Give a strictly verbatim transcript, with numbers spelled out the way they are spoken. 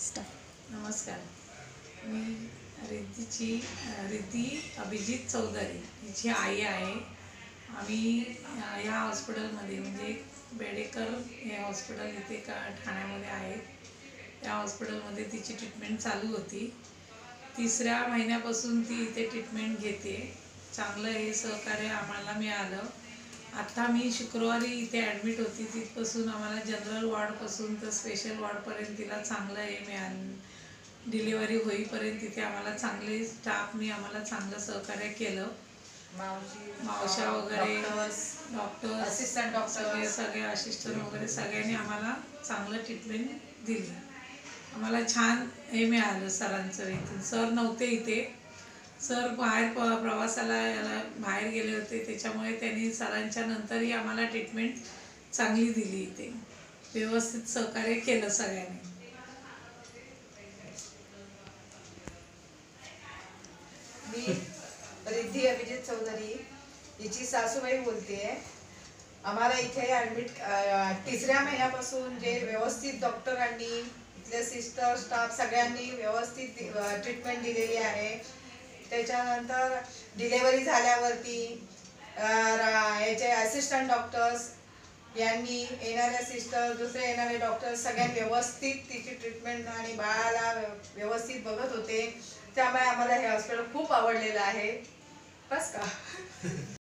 नमस्कार, मी रिद्धीची रिद्धी अभिजित चौधरी हिची आई आहे. आम्ही या हॉस्पिटलमध्ये म्हणजे बेडेकर हे हॉस्पिटल इथे का ठाण्यामध्ये आहे. त्या हॉस्पिटलमध्ये तिची ट्रीटमेंट चालू होती. तिसऱ्या महिन्यापासून ती इथे ट्रीटमेंट घेते. चांगलं हे सहकार्य आम्हाला मिळालं. आता मी शुक्रवारी इथे ॲडमिट होती. तिथपासून आम्हाला जनरल वॉर्डपासून तर स्पेशल वॉर्डपर्यंत तिला चांगलं हे मिळालं. डिलिव्हरी होईपर्यंत तिथे आम्हाला चांगले स्टाफनी आम्हाला चांगलं सहकार्य केलं. मावशा वगैरे डॉक्टर असिस्टंट डॉक्टर सगळे सगळे असिस्टंट वगैरे सगळ्यांनी आम्हाला चांगलं ट्रीटमेंट दिली. आम्हाला छान हे मिळालं. सरांचं इथून सर नव्हते इथे. सर बाहेर प प्रवासाला याला बाहेर गेले होते. त्याच्यामुळे त्यांनी सरांच्या नंतरही आम्हाला ट्रीटमेंट चांगली दिली. इथे व्यवस्थित सहकार्य केलं सगळ्यांनी. मी रिद्धी अभिजित चौधरी हिची सासूबाई बोलते. आम्हाला इथे ॲडमिट तिसऱ्या महिन्यापासून जे व्यवस्थित डॉक्टरांनी इथले सिस्टर स्टाफ सगळ्यांनी व्यवस्थित ट्रीटमेंट दिलेली आहे. त्याच्यानंतर डिलेवरी झाल्यावरती याचे असिस्टंट डॉक्टर्स यांनी येणाऱ्या सिस्टर दुसरे येणारे डॉक्टर्स सगळ्यांनी व्यवस्थित तिची ट्रीटमेंट आणि बाळाला व्यवस्थित बघत होते. त्यामुळे आम्हाला हे हॉस्पिटल खूप आवडलेलं आहे. बस का.